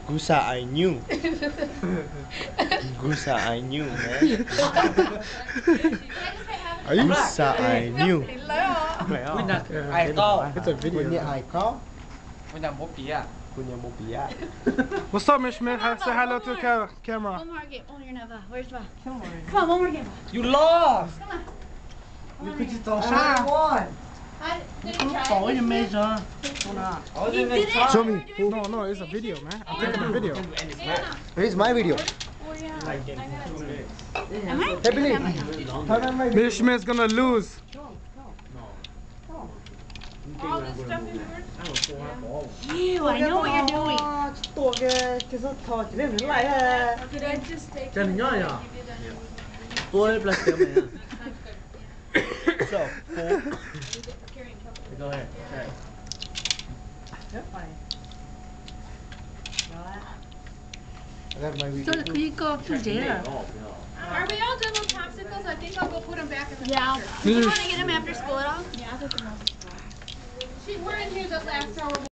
Gusa, I knew. Gusa, I knew, man. Are you? Gusa, I knew. It's a video. Punya icon. Punya Mopia. Punya Mopia. What's up, Miss Smith? Say hello to the camera. One more game. Oh, you're not. Where's Va? Come on, one more game. You lost. Come on. 你快去找啥？ Did you try? 找也没啥，说呢？ You did it. Show me. No, it's a video, man. I'm taking a video. Here's my video. Oh, yeah. Am I? Hey, Billy. Turn on my video. Miss Smith's gonna lose. All this stuff in yours? Ew, I know what you're doing. 多个就是掏几人来啊？ Did I just take 真的呀？多一不来得没啊？ So, four. Go ahead. I got my video. 这可以搞出节了。 Are we all done with popsicles? I think I'll go put them back in the freezer. Do you want to get them after school at all? Yeah, I'll put them after school. We're in here the last hour.